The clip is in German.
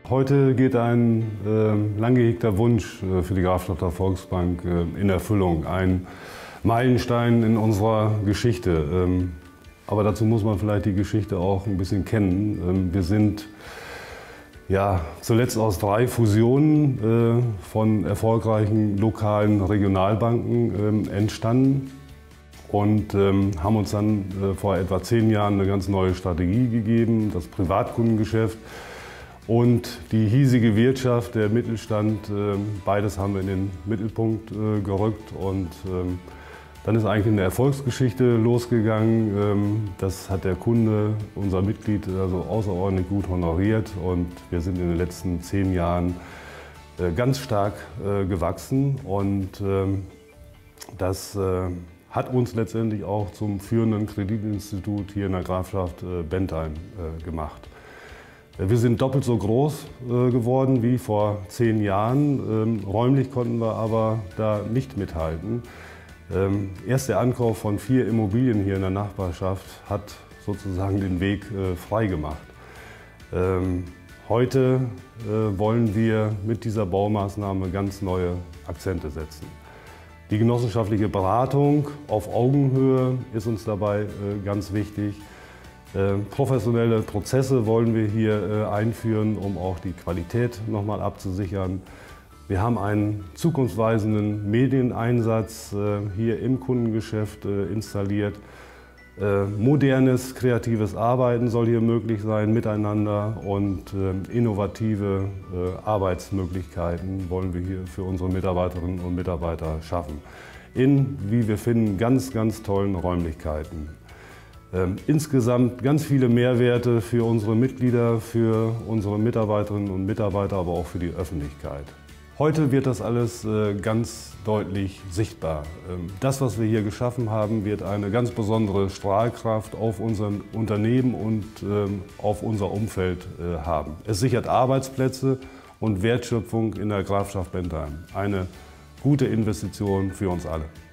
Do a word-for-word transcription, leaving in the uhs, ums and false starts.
Heute geht ein äh, lang gehegter Wunsch äh, für die Grafschafter Volksbank äh, in Erfüllung. Ein Meilenstein in unserer Geschichte. Ähm, aber dazu muss man vielleicht die Geschichte auch ein bisschen kennen. Ähm, wir sind ja, zuletzt aus drei Fusionen äh, von erfolgreichen lokalen Regionalbanken äh, entstanden und ähm, haben uns dann äh, vor etwa zehn Jahren eine ganz neue Strategie gegeben, das Privatkundengeschäft und die hiesige Wirtschaft, der Mittelstand. Äh, beides haben wir in den Mittelpunkt äh, gerückt und äh, dann ist eigentlich eine Erfolgsgeschichte losgegangen. Ähm, das hat der Kunde, unser Mitglied, also außerordentlich gut honoriert und wir sind in den letzten zehn Jahren äh, ganz stark äh, gewachsen und ähm, das äh, hat uns letztendlich auch zum führenden Kreditinstitut hier in der Grafschaft äh, Bentheim äh, gemacht. Wir sind doppelt so groß äh, geworden wie vor zehn Jahren. Ähm, räumlich konnten wir aber da nicht mithalten. Ähm, erst der Ankauf von vier Immobilien hier in der Nachbarschaft hat sozusagen den Weg äh, frei gemacht. Ähm, heute äh, wollen wir mit dieser Baumaßnahme ganz neue Akzente setzen. Die genossenschaftliche Beratung auf Augenhöhe ist uns dabei äh, ganz wichtig. Äh, professionelle Prozesse wollen wir hier äh, einführen, um auch die Qualität nochmal abzusichern. Wir haben einen zukunftsweisenden Medieneinsatz äh, hier im Kundengeschäft äh, installiert. Äh, modernes, kreatives Arbeiten soll hier möglich sein miteinander und äh, innovative äh, Arbeitsmöglichkeiten wollen wir hier für unsere Mitarbeiterinnen und Mitarbeiter schaffen. In, wie wir finden, ganz, ganz tollen Räumlichkeiten. Ähm, insgesamt ganz viele Mehrwerte für unsere Mitglieder, für unsere Mitarbeiterinnen und Mitarbeiter, aber auch für die Öffentlichkeit. Heute wird das alles äh, ganz deutlich sichtbar. Ähm, das, was wir hier geschaffen haben, wird eine ganz besondere Strahlkraft auf unser Unternehmen und ähm, auf unser Umfeld äh, haben. Es sichert Arbeitsplätze und Wertschöpfung in der Grafschaft Bentheim. Eine gute Investition für uns alle.